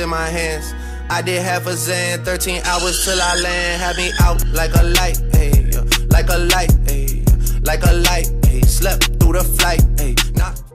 in my hands. I did half a Zan, 13 hours till I land. Had me out like a light, ayy, like a light, ayy, like a light, ayy. Slept through the flight, ayy, not